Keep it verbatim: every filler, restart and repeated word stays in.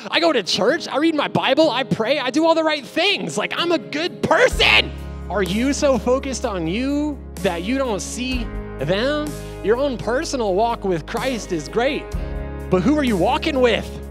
I go to church. I read my Bible. I pray. I do all the right things. Like, I'm a good person. Are you so focused on you that you don't see them? Your own personal walk with Christ is great, but who are you walking with?